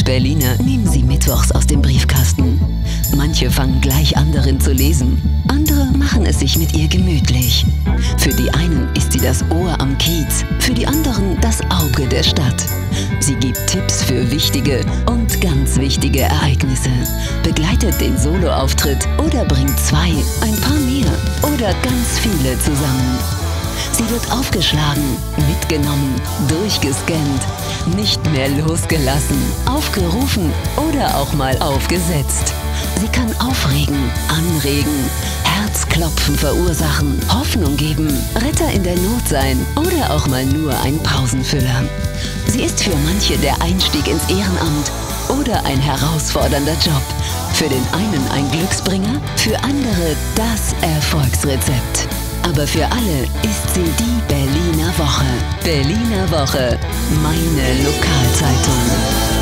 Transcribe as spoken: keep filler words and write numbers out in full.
Berliner nehmen sie mittwochs aus dem Briefkasten. Manche fangen gleich an darin zu lesen, andere machen es sich mit ihr gemütlich. Für die einen ist sie das Ohr am Kiez, für die anderen das Auge der Stadt. Sie gibt Tipps für wichtige und ganz wichtige Ereignisse, begleitet den Soloauftritt oder bringt zwei, ein paar mehr oder ganz viele zusammen. Sie wird aufgeschlagen, mitgenommen, durchgescannt, nicht mehr losgelassen, aufgerufen oder auch mal aufgesetzt. Sie kann aufregen, anregen, Herzklopfen verursachen, Hoffnung geben, Retter in der Not sein oder auch mal nur ein Pausenfüller. Sie ist für manche der Einstieg ins Ehrenamt oder ein herausfordernder Job. Für den einen ein Glücksbringer, für andere das Erfolgsrezept. Aber für alle ist sie die Berliner Woche. Berliner Woche, meine Lokalzeitung.